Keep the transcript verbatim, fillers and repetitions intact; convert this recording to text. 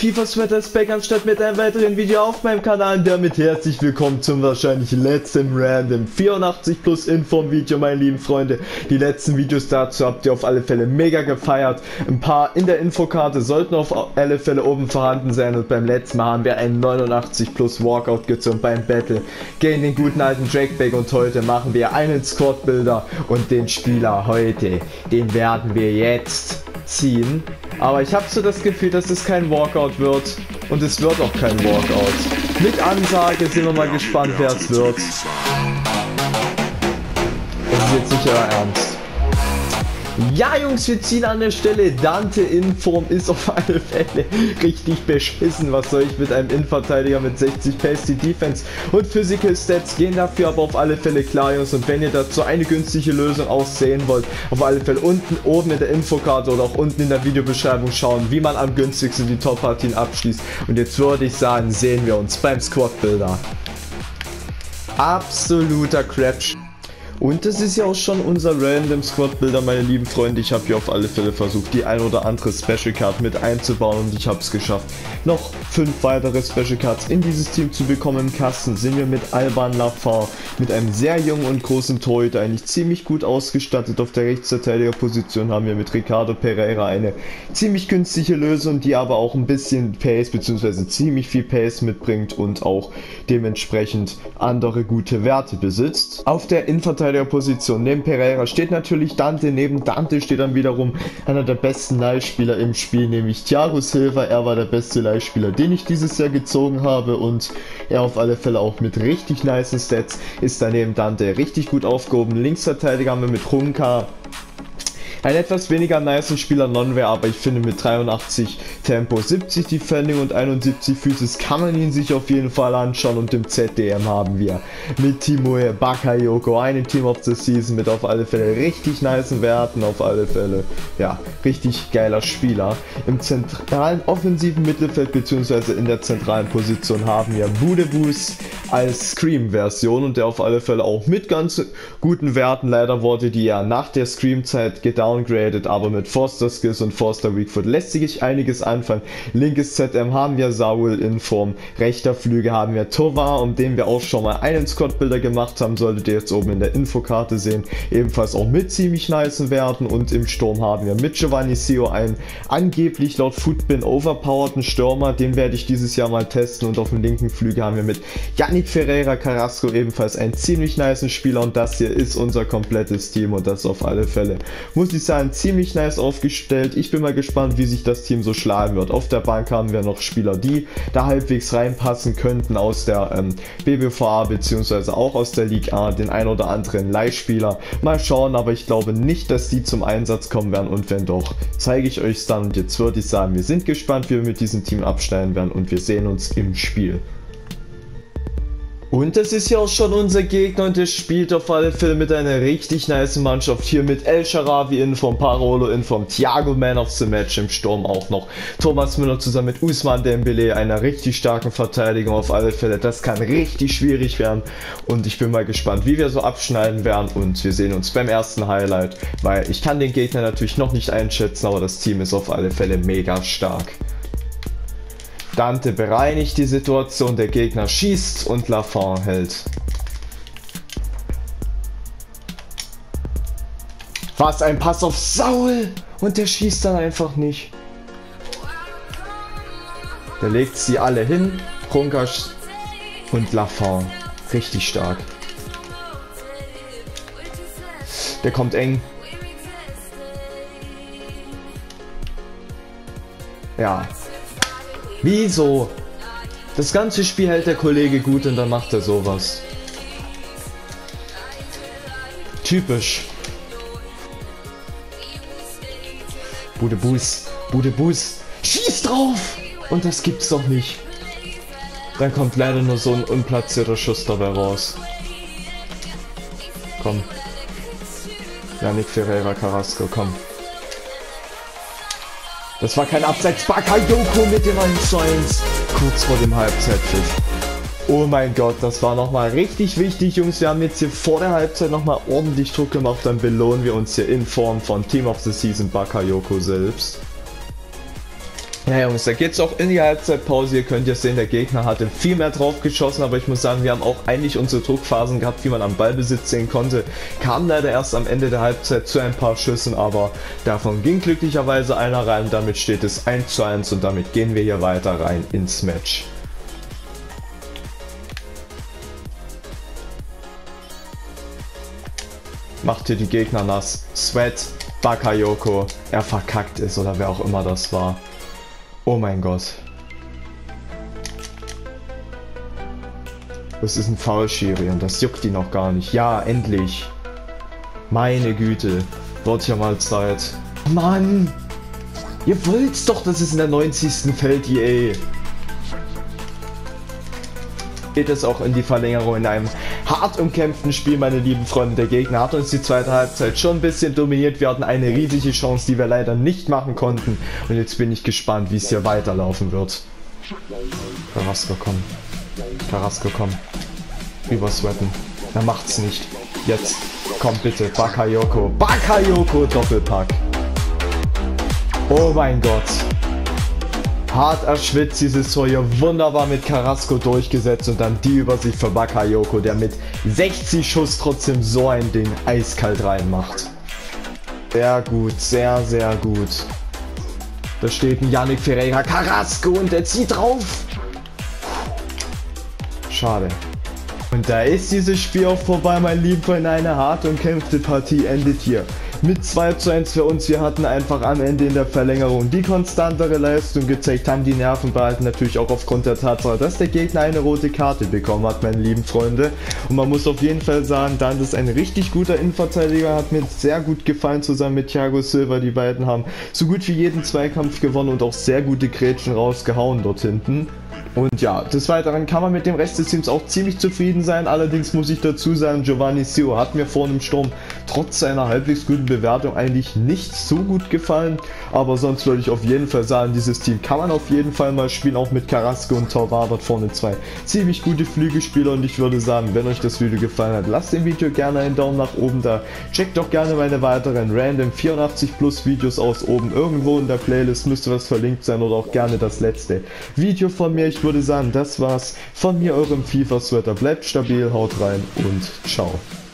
Kiefer Sweater ist back am Start mit einem weiteren Video auf meinem Kanal. Und damit herzlich willkommen zum wahrscheinlich letzten Random vierundachtzig Plus Inform Video, meine lieben Freunde. Die letzten Videos dazu habt ihr auf alle Fälle mega gefeiert. Ein paar in der Infokarte sollten auf alle Fälle oben vorhanden sein. Und beim letzten Mal haben wir einen neunundachtzig Plus Walkout gezogen beim Battle gegen den guten alten Drakeback. Und heute machen wir einen Squad Builder und den Spieler heute, den werden wir jetzt ziehen. Aber ich habe so das Gefühl, dass es kein Walkout wird. Und es wird auch kein Walkout. Mit Ansage sind wir mal gespannt, wer es wird. Das ist jetzt nicht euer Ernst. Ja, Jungs, wir ziehen an der Stelle. Dante Inform ist auf alle Fälle richtig beschissen. Was soll ich mit einem Innenverteidiger mit sechzig Pace, die Defense und Physical Stats gehen dafür aber auf alle Fälle klar, Jungs. Und wenn ihr dazu eine günstige Lösung aussehen wollt, auf alle Fälle unten oben in der Infokarte oder auch unten in der Videobeschreibung schauen, wie man am günstigsten die Top-Partien abschließt. Und jetzt würde ich sagen, sehen wir uns beim Squad Builder. Absoluter Crap. Und das ist ja auch schon unser Random Squad Builder, meine lieben Freunde. Ich habe hier auf alle Fälle versucht, die ein oder andere Special Card mit einzubauen und ich habe es geschafft, noch fünf weitere Special Cards in dieses Team zu bekommen. Im Kasten sind wir mit Alban Lafont, mit einem sehr jungen und großen Torhüter, eigentlich ziemlich gut ausgestattet. Auf der Rechtsverteidigerposition haben wir mit Ricardo Pereira eine ziemlich günstige Lösung, die aber auch ein bisschen Pace bzw. ziemlich viel Pace mitbringt und auch dementsprechend andere gute Werte besitzt. Auf der Innenverteidigerposition neben Pereira steht natürlich Dante. Neben Dante steht dann wiederum einer der besten Leihspieler im Spiel, nämlich Thiago Silva. Er war der beste Leihspieler, den ich dieses Jahr gezogen habe und er auf alle Fälle auch mit richtig nicen Stats ist daneben Dante richtig gut aufgehoben. Linksverteidiger haben wir mit Runka. Ein etwas weniger nice Spieler Nonwehr, aber ich finde mit dreiundachtzig Tempo, siebzig Defending und einundsiebzig Physis kann man ihn sich auf jeden Fall anschauen. Und im Z D M haben wir mit Timur Bakayoko einen Team of the Season mit auf alle Fälle richtig nice Werten, auf alle Fälle, ja, richtig geiler Spieler. Im zentralen offensiven Mittelfeld bzw. in der zentralen Position haben wir Budebus als Scream-Version und der auf alle Fälle auch mit ganz guten Werten. Leider wurde die ja nach der Scream-Zeit gedowngraded, aber mit Forster Skills und Forster Weakfoot lässt sich einiges anfangen. Linkes Z M haben wir Saul Inform, rechter Flügel haben wir Tovar, um den wir auch schon mal einen Squad-Builder gemacht haben, solltet ihr jetzt oben in der Infokarte sehen, ebenfalls auch mit ziemlich nice Werten. Und im Sturm haben wir mit Giovanni Sio einen angeblich laut Footbin overpowerten Stürmer, den werde ich dieses Jahr mal testen. Und auf dem linken Flügel haben wir mit Yannick Ferreira Carrasco ebenfalls einen ziemlich nice Spieler und das hier ist unser komplettes Team und das auf alle Fälle, muss ich sagen, ziemlich nice aufgestellt. Ich bin mal gespannt, wie sich das Team so schlagen wird. Auf der Bank haben wir noch Spieler, die da halbwegs reinpassen könnten aus der ähm, B B V A bzw. auch aus der Liga A, den ein oder anderen Leihspieler. Mal schauen, aber ich glaube nicht, dass die zum Einsatz kommen werden und wenn doch, zeige ich euch es dann. Und jetzt würde ich sagen, wir sind gespannt, wie wir mit diesem Team abschneiden werden und wir sehen uns im Spiel. Und das ist ja auch schon unser Gegner und der spielt auf alle Fälle mit einer richtig nice Mannschaft hier mit El Sharawi Inform, Parolo Inform, Thiago Man of the Match, im Sturm auch noch Thomas Müller zusammen mit Ousmane Dembélé, einer richtig starken Verteidigung auf alle Fälle. Das kann richtig schwierig werden und ich bin mal gespannt, wie wir so abschneiden werden und wir sehen uns beim ersten Highlight, weil ich kann den Gegner natürlich noch nicht einschätzen, aber das Team ist auf alle Fälle mega stark. Dante bereinigt die Situation, der Gegner schießt und Lafont hält. Was ein Pass auf Saul und der schießt dann einfach nicht. Der legt sie alle hin, Runkas und Lafont. Richtig stark. Der kommt eng. Ja. Wieso? Das ganze Spiel hält der Kollege gut und dann macht er sowas. Typisch. Budebus, Budebus, schieß drauf! Und das gibt's doch nicht. Dann kommt leider nur so ein unplatzierter Schuss dabei raus. Komm. Yannick Ferreira Carrasco, komm. Das war kein Abseits. Bakayoko mit dem eins zu eins. Kurz vor dem Halbzeitpfiff. Oh mein Gott, das war nochmal richtig wichtig, Jungs. Wir haben jetzt hier vor der Halbzeit nochmal ordentlich Druck gemacht. Dann belohnen wir uns hier in Form von Team of the Season Bakayoko selbst. Ja Jungs, da geht's auch in die Halbzeitpause. Ihr könnt ja sehen, der Gegner hatte viel mehr drauf geschossen, aber ich muss sagen, wir haben auch eigentlich unsere Druckphasen gehabt, wie man am Ballbesitz sehen konnte. Kam leider erst am Ende der Halbzeit zu ein paar Schüssen, aber davon ging glücklicherweise einer rein. Damit steht es eins zu eins und damit gehen wir hier weiter rein ins Match. Macht hier die Gegner nass. Sweat, Bakayoko, er verkackt es oder wer auch immer das war. Oh mein Gott. Das ist ein Foul-Schiri und das juckt ihn noch gar nicht. Ja, endlich. Meine Güte. Wird ja mal Zeit. Mann! Ihr wollt's doch, dass es in der neunzigsten fällt, ey. Geht es auch in die Verlängerung in einem hart umkämpften Spiel, meine lieben Freunde. Der Gegner hat uns die zweite Halbzeit schon ein bisschen dominiert. Wir hatten eine riesige Chance, die wir leider nicht machen konnten. Und jetzt bin ich gespannt, wie es hier weiterlaufen wird. Carrasco, komm. Carrasco, komm. Übersweaten. Er macht's nicht. Jetzt. Komm bitte. Bakayoko. Bakayoko Doppelpack. Oh mein Gott. Hart erschwitzt dieses Tor hier, wunderbar mit Carrasco durchgesetzt und dann die Übersicht für Bakayoko, der mit sechzig Schuss trotzdem so ein Ding eiskalt reinmacht. Sehr gut, sehr, sehr gut. Da steht ein Yannick Ferreira, Carrasco und der zieht drauf. Schade. Und da ist dieses Spiel auch vorbei, mein lieben Freund. Eine harte und kämpfte Partie endet hier mit zwei zu eins für uns. Wir hatten einfach am Ende in der Verlängerung die konstantere Leistung gezeigt, haben die Nerven behalten, natürlich auch aufgrund der Tatsache, dass der Gegner eine rote Karte bekommen hat, meine lieben Freunde. Und man muss auf jeden Fall sagen, Dan ist ein richtig guter Innenverteidiger, hat mir sehr gut gefallen zusammen mit Thiago Silva. Die beiden haben so gut wie jeden Zweikampf gewonnen und auch sehr gute Grätschen rausgehauen dort hinten. Und ja, des Weiteren kann man mit dem Rest des Teams auch ziemlich zufrieden sein. Allerdings muss ich dazu sagen, Giovanni Sio hat mir vorne im Sturm trotz seiner halbwegs guten Bewertung eigentlich nicht so gut gefallen. Aber sonst würde ich auf jeden Fall sagen, dieses Team kann man auf jeden Fall mal spielen, auch mit Carrasco und Torwart dort vorne zwei ziemlich gute Flügelspieler. Und ich würde sagen, wenn euch das Video gefallen hat, lasst dem Video gerne einen Daumen nach oben da. Checkt doch gerne meine weiteren Random vierundachtzig plus Videos aus. Oben irgendwo in der Playlist müsste was verlinkt sein oder auch gerne das letzte Video von mir. Ich würde sagen, das war's von mir, eurem FIFA-Sweater. Bleibt stabil, haut rein und ciao.